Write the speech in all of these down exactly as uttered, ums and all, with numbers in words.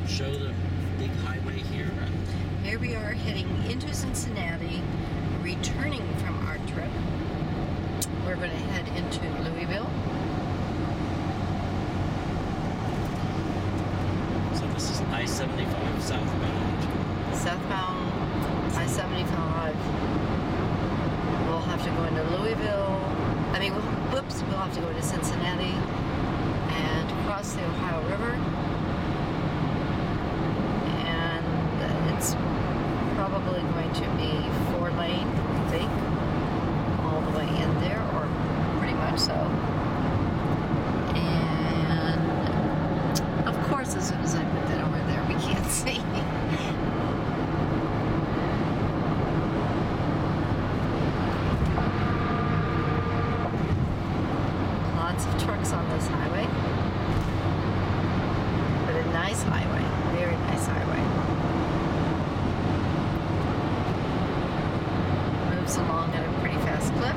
show the big highway here? Here we are heading into Cincinnati, returning from our trip. We're going to head into Louisville. So this is I seventy-five southbound. Southbound I seventy-five. We'll have to go into Louisville. I mean, whoops, we'll have to go to Cincinnati and cross the Ohio River. And it's probably going to be four lane, I think, all the way in there, or pretty much so. And of course, as soon as I put that over there, we can't see. Lots of trucks on this highway, but a nice highway, very nice highway. Moves along at a pretty fast clip.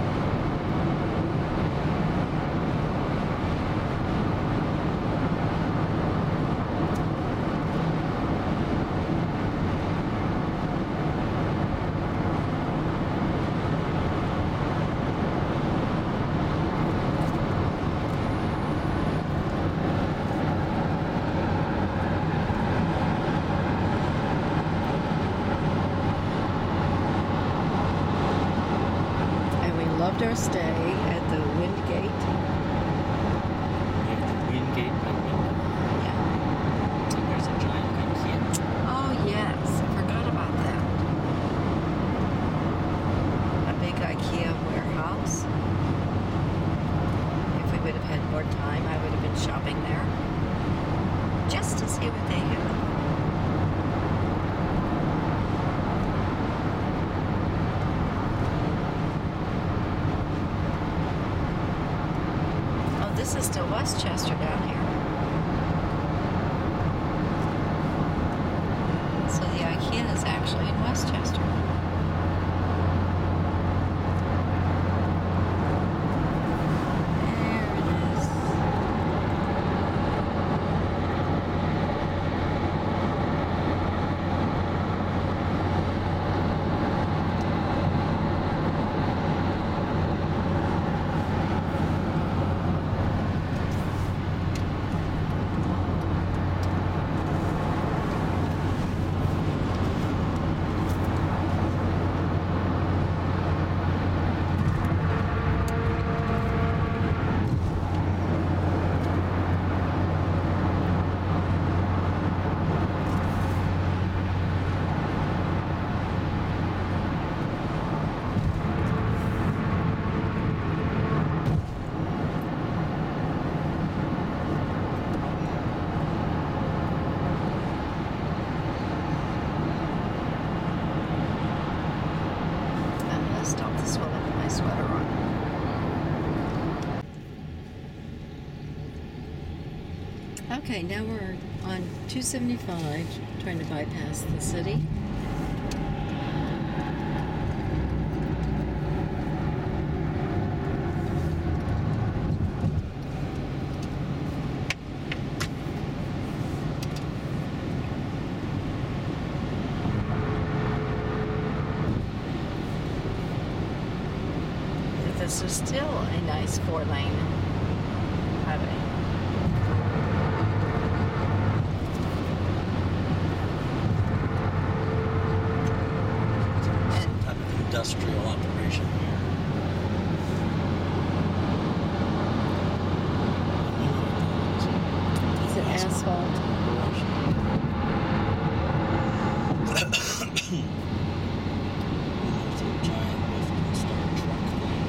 Loved our stay at the Windgate. Windgate by window. Yeah. And there's a giant IKEA. Oh yes, I forgot about that. A big IKEA warehouse. If we would have had more time, I would have been shopping there. Just to see what they have. This is still Westchester down here. So the IKEA is actually in Westchester. There it is. Stop this while I put my sweater on. Okay, now we're on two seventy-five, trying to bypass the city. This is still a nice four-lane highway. Some type of industrial operation here. Is it asphalt? There's a giant Western Star truck thing.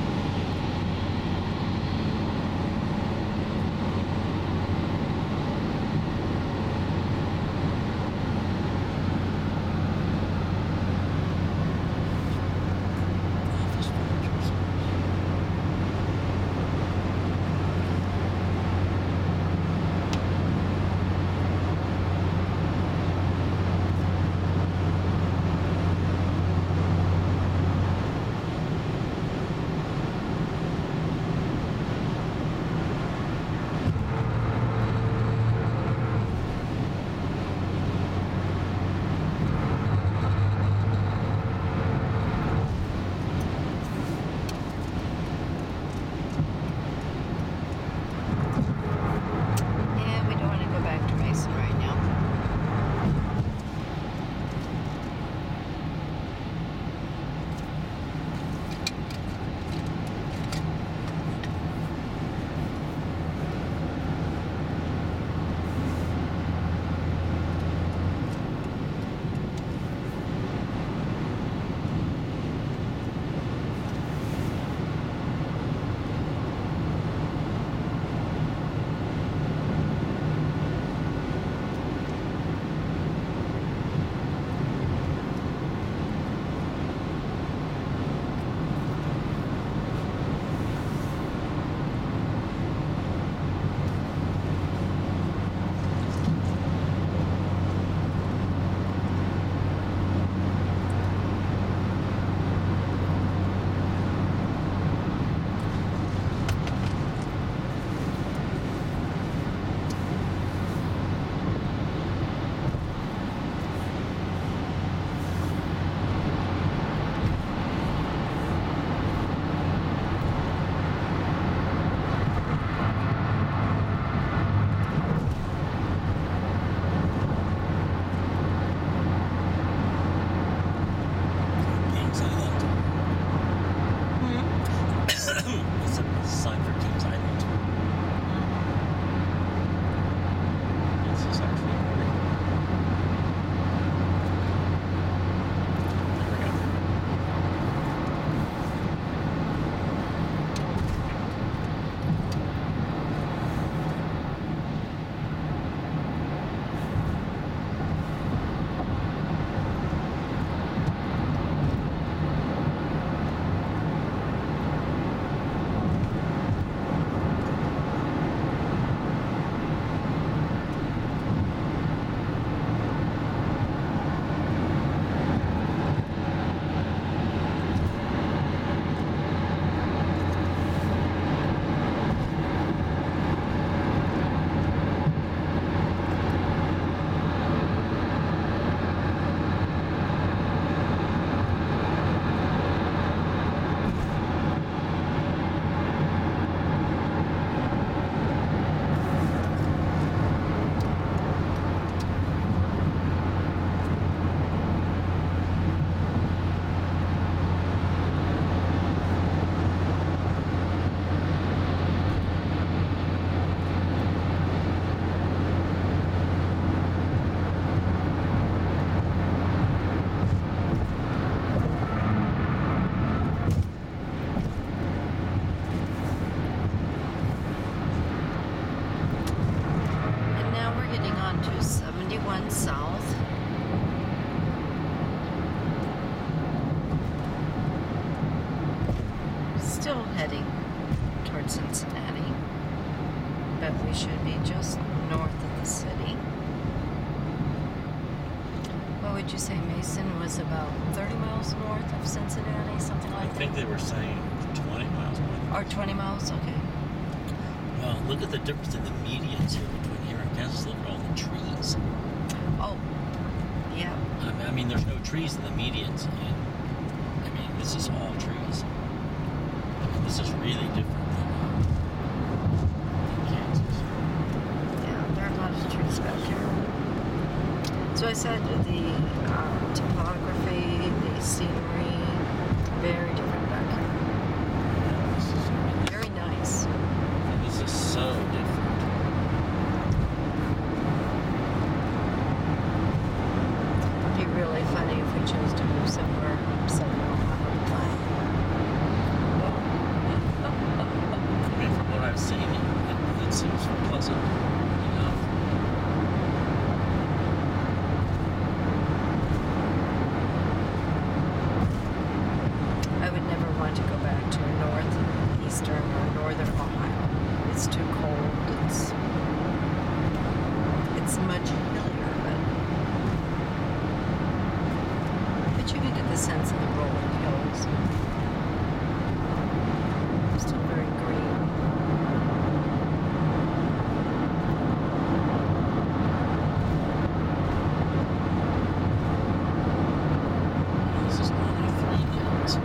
one south. Still heading towards Cincinnati, but we should be just north of the city. What would you say, Mason was about thirty miles north of Cincinnati, something I like think that? they were saying twenty miles north. Or twenty miles, okay. Well, look at the difference in the medians here between here and Kansas. Look at all the trees. Oh, yeah. I mean, I mean, there's no trees in the medians, and I mean, this is all trees. I mean, this is really different than, uh, than Kansas. Yeah, there are a lot of trees back here. So I said the uh, topography, the scenery, very different back here. Yeah, this is, I mean, Very nice. this is so different. It'd be really funny if we chose to move somewhere southern Ohio. I mean, from what I've seen, it, it, it seems pleasant enough. I would never want to go back to northeastern or northern Ohio. It's too cold. It's it's much hillier, but but you can get the sense of the rolling hills. Still very green. This is only three hills.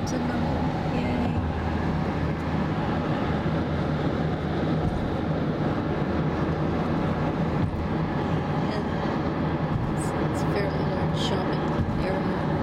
comes a number. Yay. And it's, it's a fairly large shopping area over here.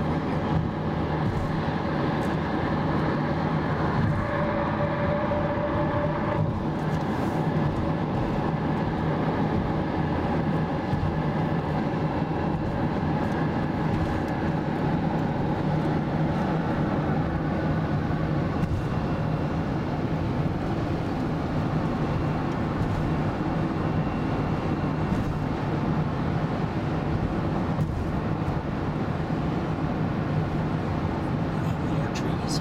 More trees.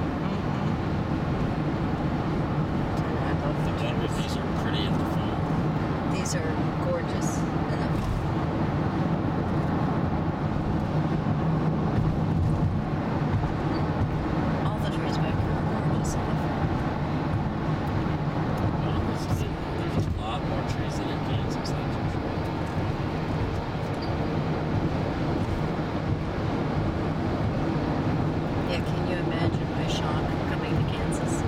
And I love The the one with trees. these are pretty in the fall. These are gorgeous in the fall. All the trees back here are gorgeous in the fall. Well, this is it. There's a lot more trees than in Kansas, that's for sure. Yeah, can you imagine my shock coming to Kansas?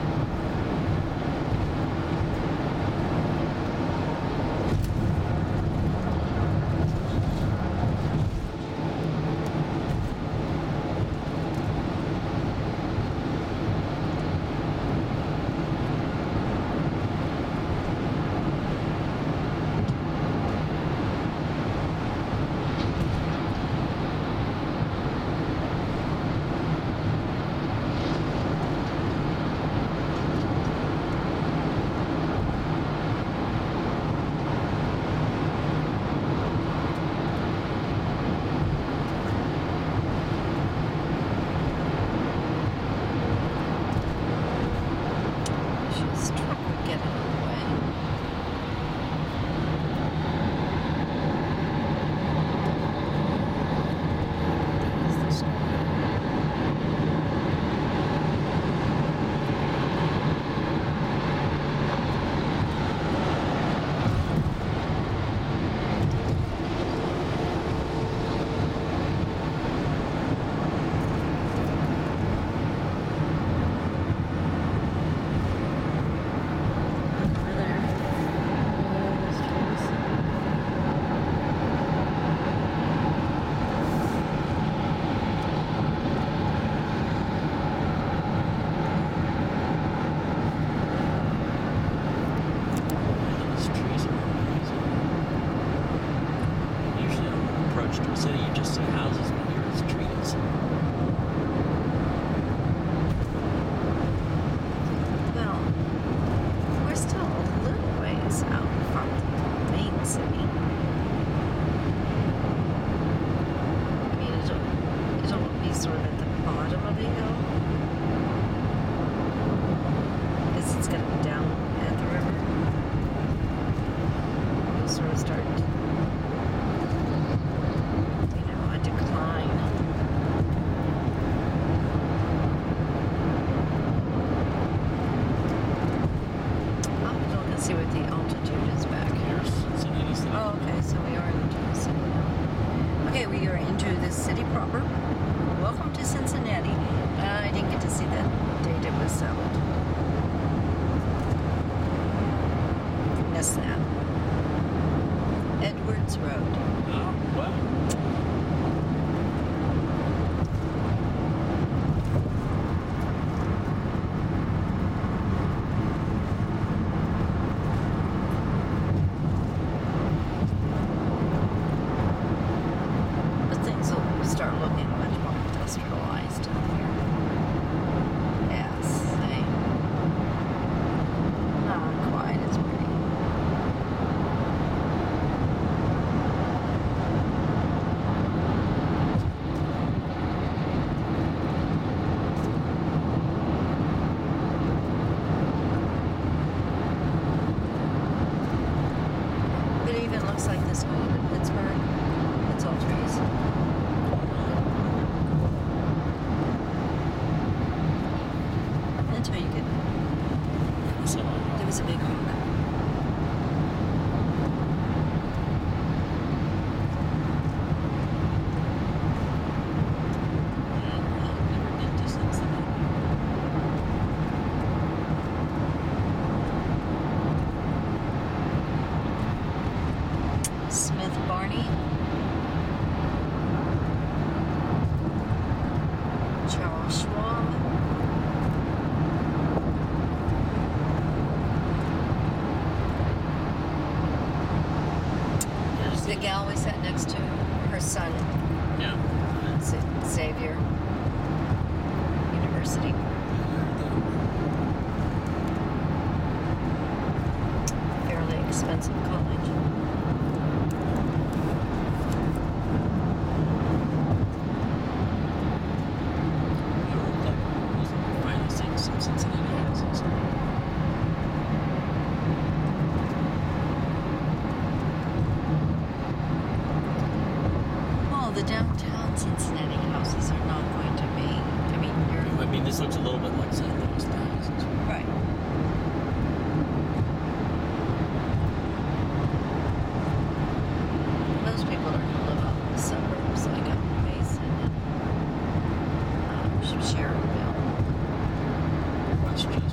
This truck would get in the way. There's the school. Over there. Oh, those trees. These trees are amazing. Usually on an approach to a city, you just see houses, but here it's trees. Well, we're still a little ways out from the main city. I mean, it'll, it'll be sort of at the bottom of the hill. Because it's going to be down at the river. You'll sort of start, you know, a decline. I'll have to look and see what the altitude is back here. Here's Cincinnati City. Oh, okay, so we are into the city now. Okay, we are into the city proper. Welcome to Cincinnati. Uh, I didn't get to see that date it was settled. Missed that. Edwards Road. Oh, well. But things will start looking much more industrialized in here. Yes, they not quite as pretty. Charles Schwab. There's The gal we sat next to, her son, yeah. X- Xavier University. Fairly expensive college. Some Cincinnati houses. Well, the downtown Cincinnati houses are not going to be. I mean, you're I mean, this looks a little bit like Saint Louis houses. right. Most people are going to live out in the suburbs, like up in Mason and um, Sharonville. West Street.